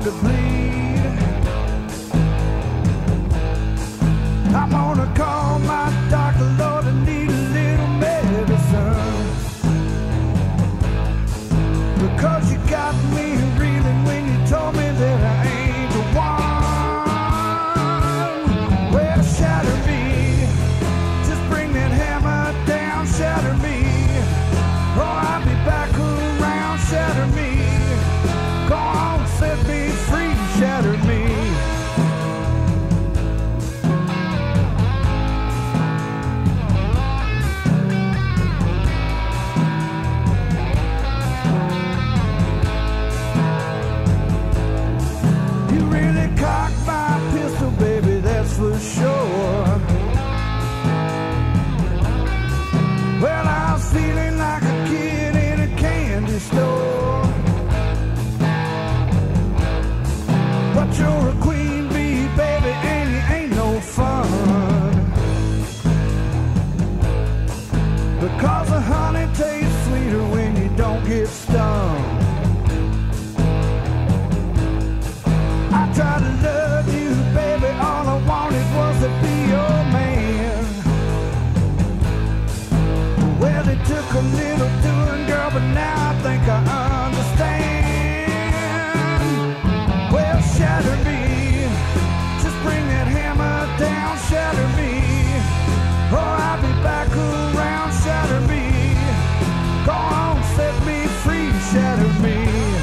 to bleed. I'm gonna call my doctor, Lord, I need a little medicine. Because you got me reeling when you told me that I ain't the one. Well, shatter me, just bring that hammer down, shatter me. Oh, I'll be back around, shatter me. Go on, set me free, shatter me. Cock my pistol, baby, that's for sure. Well, I was feeling like a kid in a candy store. But you're a queen bee, baby, and you ain't no fun. Because the honey tastes sweeter when you don't get stung. I tried to love you, baby, all I wanted was to be your man. Well, it took a little doing, girl, but now I think I understand. Well, shatter me, just bring that hammer down, shatter me. Oh, I'll be back around, shatter me. Go on, set me free, shatter me.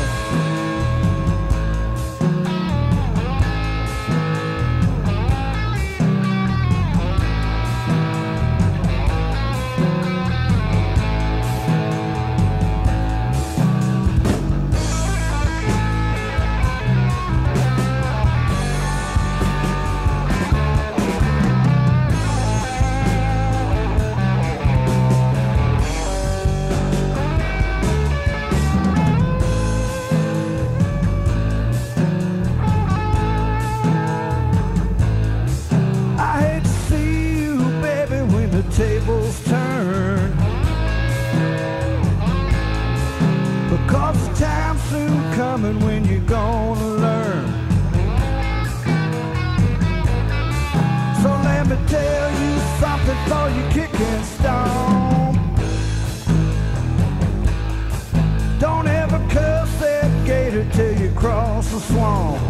Tables turn, because the time's soon coming when you're gonna learn. So let me tell you something for you kick and stomp. Don't ever curse that gator till you cross the swamp.